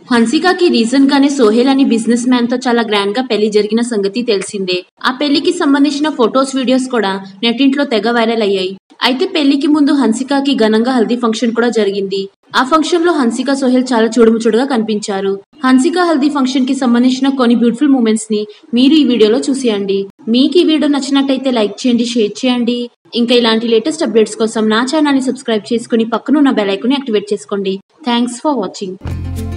హన్సికాకి recent గానే సోహెల్ అని business man తో చాలా గ్రాండ్ గా పెళ్లి జరిగిన సంగతి తెలిసిందే. ఆ పెళ్లికి సంబంధించిన ఫొటోస్ వీడియోస్ కూడా నెట్టింట్లో తెగ వైరల్ అయ్యాయి. అయితే పెళ్లికి ముందు హన్సికాకి ఘనంగా హల్దీ ఫంక్షన్ కూడా జరిగింది. ఆ ఫంక్షన్ లో హన్సికా సోహెల్ చాలా చూడముచ్చటగా కనిపించారు. హన్సికా హల్దీ ఫంక్షన్ కి సంబంధించిన కొన్ని బ్యూటిఫుల్ మూమెంట్స్ ని మీరు ఈ వీడియోలో చూసేయండి. మీకు ఈ వీడియో నచ్చినట్టయితే లైక్ చేయండి, షేర్ చేయండి. ఇంకా ఇలాంటి లేటెస్ట్ అప్డేట్స్ కోసం నా ఛానల్ ని సబ్స్క్రైబ్ చేసుకుని పక్కనున్న బెల్ ఐకాన్ ని యాక్టివేట్ చేసుకోండి. Thanks for watching.